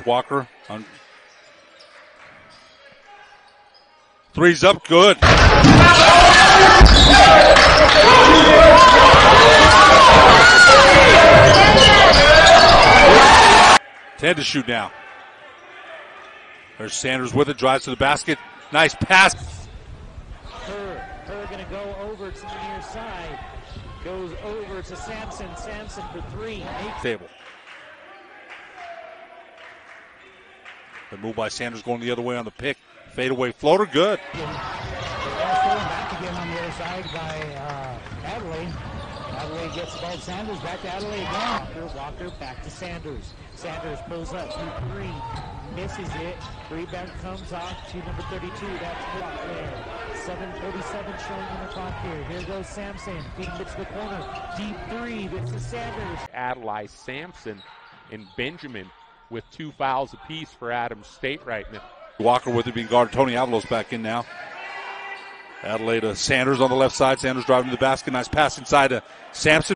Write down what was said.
Walker. Three's up, good. 10 to shoot now. There's Sanders with it, drives to the basket. Nice pass. Her going to go over to the near side. Goes over to Sampson. Sampson for three. Table. The move by Sanders going the other way on the pick. Fadeaway floater, good. Back again on the other side by Adelaide. Adelaide gets the ball. Sanders back to Adelaide again. Walker back to Sanders. Sanders pulls up to three. Misses it. Rebound comes off to number 32. That's Walker. 7:47 showing on the clock here. Here goes Sampson. Feeding it to the corner. Deep three. This is Sanders. Adelaide, Sampson, and Benjamin with 2 fouls apiece for Adams State right now. Walker with it being guarded. Tony Avalos back in now. Adelaide to Sanders on the left side. Sanders driving to the basket. Nice pass inside to Sampson.